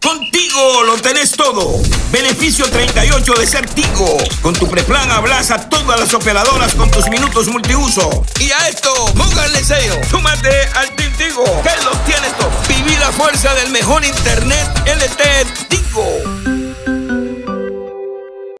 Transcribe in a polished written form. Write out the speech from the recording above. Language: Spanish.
Contigo lo tenés todo. Beneficio 38 de ser Tigo. Con tu preplan hablas a todas las operadoras con tus minutos multiuso. Y a esto, pónganle sello. Súmate al Team Tigo, que lo tiene todo. Viví la fuerza del mejor internet LTE Tigo.